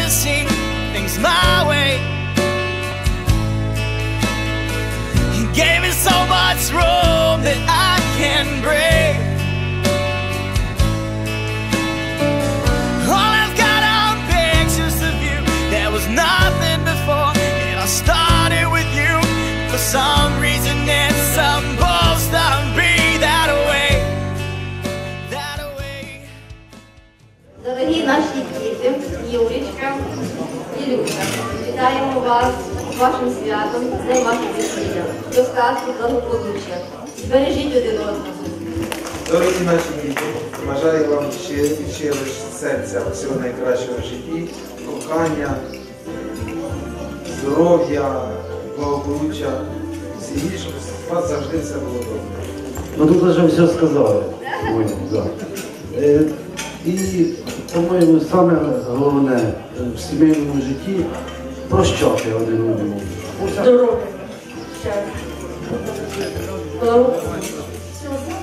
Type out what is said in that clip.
to see things my way. He gave me so much room that I can break. All I've got are pictures of you. There was nothing before, and I started with you. For some reason it's supposed to be that way. That way. Дорогі наші діти, Юлічка і Люша, вітаємо вас з вашим святом, з днем вашого весілля. До сказки благополуччя. Бережіть один одного. Дорогі наші діти, бажаю вам щиро серця всього найкращого в житті, кохання, здоров'я, благополуччя, всі, щоб у вас завжди все було добре. Ну тут вже все сказали. Да. І, по-моєму, саме головне в сімейному житті прощати один одному. Здоров'я. Щастя. Благополуччя.